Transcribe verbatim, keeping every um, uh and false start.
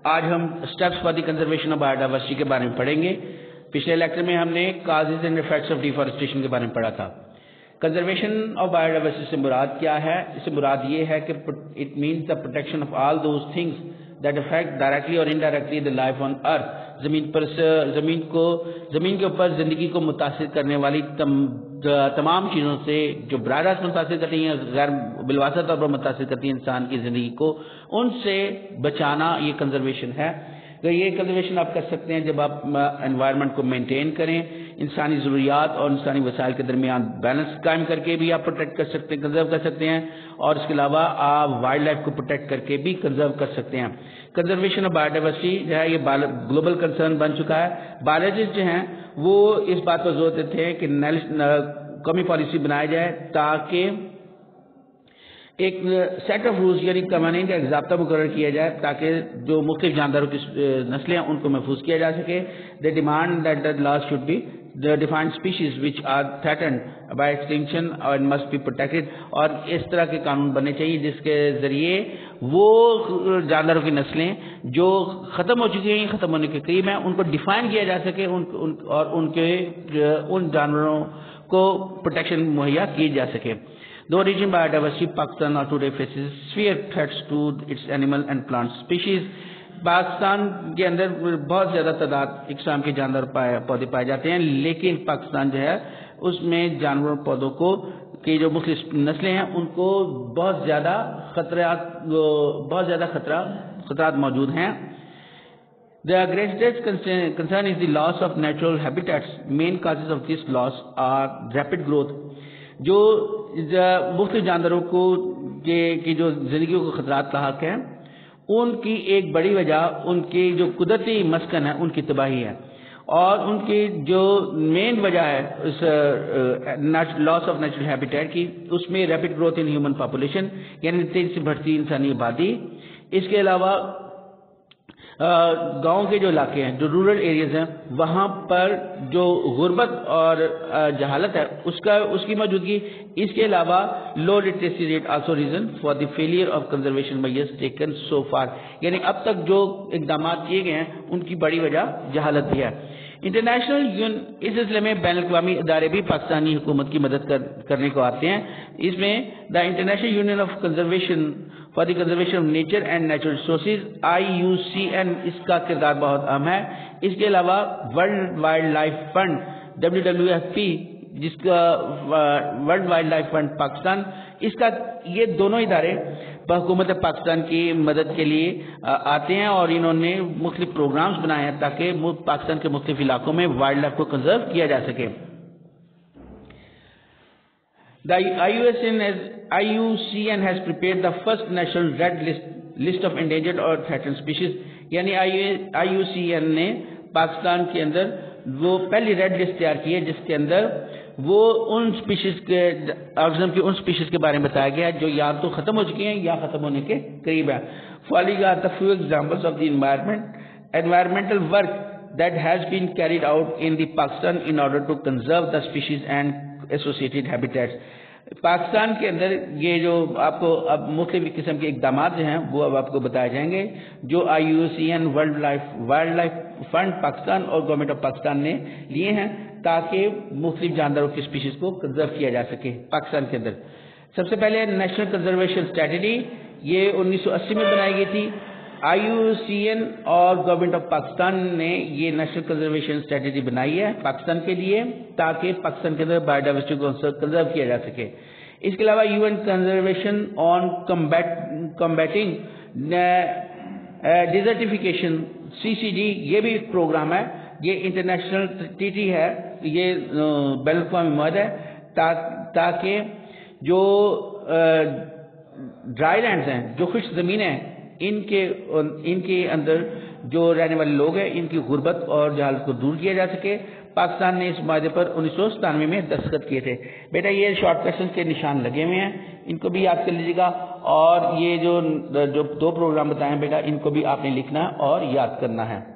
آج ہم steps for the conservation of biodiversity کے بارے میں پڑھیں گے. پچھلے لیکچر میں ہم نے causes and effects of deforestation کے بارے میں پڑھا تھا. کنزرویشن آف بایو ڈائیورسٹی سے مراد کیا ہے؟ اس سے مراد یہ ہے کہ it means the protection of all those things that affect directly اور indirectly the life on earth. زمین پر زمین کو زمین کے اوپر زندگی کو متاثر کرنے والی تم تمام چیزوں سے جو براہ راست متاثر کرتی ہیں، غیر بالواسطہ طور پر متاثر کرتی ہیں انسان کی زندگی کو، ان سے بچانا یہ کنزرویشن ہے. تو یہ کنزرویشن آپ کر سکتے ہیں جب آپ انوائرمنٹ کو مینٹین کریں، انسانی ضروریات اور انسانی وسائل کے درمیان بیلنس قائم کر کے بھی آپ پروٹیکٹ کر سکتے ہیں، کنزرو کر سکتے ہیں، اور اس کے علاوہ آپ وائلڈ لائف کو پروٹیکٹ کر کے بھی کنزرو کر سکتے ہیں. کنزرویشن آف بایو ڈائیورسٹی جو ہے یہ گلوبل کنسرن بن چکا ہے. بایولوجسٹ جو ہیں وہ اس بات پر زور دیتے ہیں کہ قومی پالیسی بنائی جائے تاکہ ایک سیٹ آف رولز یعنی قوانین کا ایک ضابطہ مقرر کیا جائے تاکہ جو مختلف جانداروں کی نسلیں ہیں ان کو محفوظ کیا جا سکے. They demand that the laws should be defined species which are threatened by extinction اور مسٹ بی پروٹیکٹڈ. اور اس طرح کے قانون بننے چاہیے جس کے ذریعے وہ جانوروں کی نسلیں جو ختم ہو چکی ہیں، ختم ہونے کے قریب ہیں، ان کو ڈیفائن کیا جا سکے اور ان کے ان جانوروں کو پروٹیکشن مہیا کی جا سکے. The origin biodiversity Pakistan or today faces severe threats to its animal and plant species. Pakistan کے اندر بہت زیادہ تعداد اقسام کے جانور پودے پائے جاتے ہیں، لیکن پاکستان جو ہے اس میں جانوروں پودوں کو کی جو مختلف نسلیں ہیں ان کو بہت زیادہ خطرات بہت زیادہ خطرہ خطرات موجود ہیں. The greatest concern, concern is the loss of natural habitats. Main causes of this loss are rapid growth. جو مختلف جانوروں کو کی جو زندگی کو خطرات لاحق ہیں ان کی ایک بڑی وجہ ان کی جو قدرتی مسکن ہے ان کی تباہی ہے، اور ان کی جو مین وجہ ہے اس لاس آف نیچرل ہیبیٹیٹ کی، اس میں rapid growth in human population یعنی تیزی سے بڑھتی انسانی آبادی. اس کے علاوہ گاؤں کے جو علاقے ہیں جو رورل ایریاز ہیں وہاں پر جو غربت اور جہالت ہے اس کا اس کی موجودگی. اس کے علاوہ low literacy rate also reason for the failure of conservation measures taken so far. یعنی اب تک جو اقدامات کیے گئے ہیں ان کی بڑی وجہ جہالت بھی ہے. انٹرنیشنل یون اس سلسلے میں بین الاقوامی ادارے بھی پاکستانی حکومت کی مدد کر, کرنے کو آتے ہیں. اس میں the International Union of Conservation for the conservation of Nature and Natural Resources I U C N اس کا کردار بہت اہم ہے. اس کے علاوہ World Wildlife Fund W W F P جس کا World Wildlife Fund Pakistan, اس کا یہ دونوں ادارے حکومت پاکستان کی مدد کے لیے آتے ہیں اور انہوں نے مختلف پروگرامز بنائے ہیں تاکہ پاکستان کے مختلف علاقوں میں وائلڈ لائف کو کنزرو کیا جا سکے. The I U C N has prepared the first national red list list of endangered or threatened species. یعنی آئی یو سی این نے پاکستان کے اندر وہ پہلی ریڈ لسٹ تیار کی ہے جس کے اندر وہ ان سپیشیز کے آرگزم کی ان سپیشیز کے بارے میں بتایا گیا جو یا تو ختم ہو چکی ہیں یا ختم ہونے کے قریب ہیں. Following are the few examples of the environment environmental work that has been carried out in the Pakistan in order to conserve the species and associated habitats. Pakistan کے اندر یہ جو آپ کو اب مختلف قسم کے اقدامات جو ہیں وہ اب آپ کو بتائے جائیں گے جو I U C N World Life Wildlife Fund Pakistan اور گورنمنٹ آف پاکستان نے لیے ہیں تاکہ مختلف جانوروں کی اسپیشیز کو کنزرو کیا جا سکے پاکستان کے اندر. سب سے پہلے نیشنل کنزرویشن اسٹریٹجی یہ انیس سو اسی میں بنائی گئی تھی. آئی یو سی این اور گورنمنٹ آف پاکستان نے یہ نیشنل کنزرویشن اسٹریٹجی بنائی ہے پاکستان کے لیے تاکہ پاکستان کے اندر بایو ڈائیورسٹی کو کنزرو کیا جا سکے. اس کے علاوہ U N conservation on combating desertification C C D یہ بھی ایک پروگرام ہے. یہ انٹرنیشنل ٹریٹی ہے، یہ بین الاقوامی معاہدہ ہے تاکہ جو ڈرائی لینڈز ہیں جو خشک زمینیں ہیں ان کے ان کے اندر جو رہنے والے لوگ ہیں ان کی غربت اور جہالت کو دور کیا جا سکے. پاکستان نے اس معاہدے پر انیس سو ستانوے میں دستخط کیے تھے. بیٹا یہ شارٹ کوشچن کے نشان لگے ہوئے ہیں، ان کو بھی یاد کر لیجیے گا، اور یہ جو جو دو پروگرام بتائے ہیں بیٹا ان کو بھی آپ نے لکھنا اور یاد کرنا ہے.